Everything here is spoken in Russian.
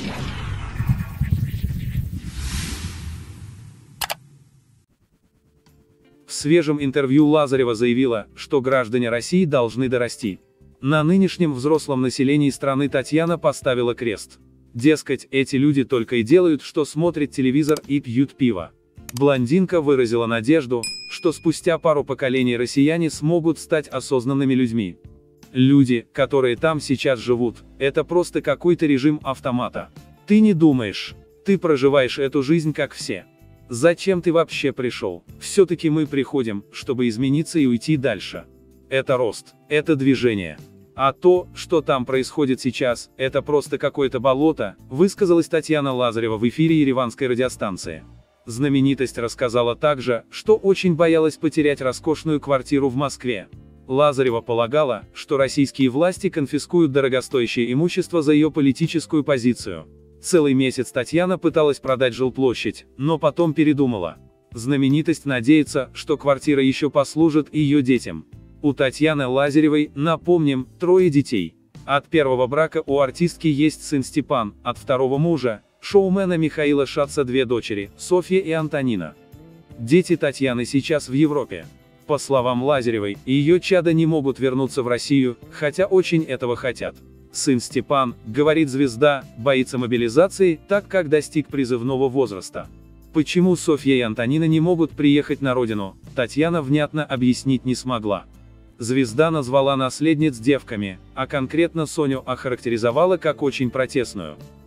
В свежем интервью Лазарева заявила, что граждане России должны дорасти. На нынешнем взрослом населении страны Татьяна поставила крест. Дескать, эти люди только и делают, что смотрят телевизор и пьют пиво. Блондинка выразила надежду, что спустя пару поколений россияне смогут стать осознанными людьми. Люди, которые там сейчас живут, это просто какой-то режим автомата. Ты не думаешь, ты проживаешь эту жизнь как все. Зачем ты вообще пришел? Все-таки мы приходим, чтобы измениться и уйти дальше. Это рост, это движение. А то, что там происходит сейчас, это просто какое-то болото, высказалась Татьяна Лазарева в эфире ереванской радиостанции. Знаменитость рассказала также, что очень боялась потерять роскошную квартиру в Москве. Лазарева полагала, что российские власти конфискуют дорогостоящее имущество за ее политическую позицию. Целый месяц Татьяна пыталась продать жилплощадь, но потом передумала. Знаменитость надеется, что квартира еще послужит ее детям. У Татьяны Лазаревой, напомним, 3 детей. От первого брака у артистки есть сын Степан, от второго мужа, шоумена Михаила Шатца, 2 дочери, Софья и Антонина. Дети Татьяны сейчас в Европе. По словам Лазаревой, ее чада не могут вернуться в Россию, хотя очень этого хотят. Сын Степан, говорит звезда, боится мобилизации, так как достиг призывного возраста. Почему Софья и Антонина не могут приехать на родину, Татьяна внятно объяснить не смогла. Звезда назвала наследниц девками, а конкретно Соню охарактеризовала как очень протестную.